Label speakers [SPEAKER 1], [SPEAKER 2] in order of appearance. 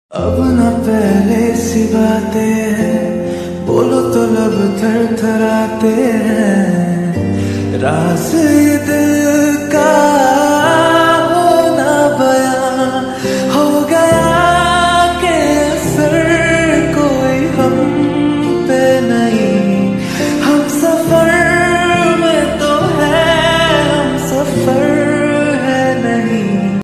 [SPEAKER 1] अब न पहले सी बातें हैं, बोलो तो लब थर थराते हैं। राज ये दिल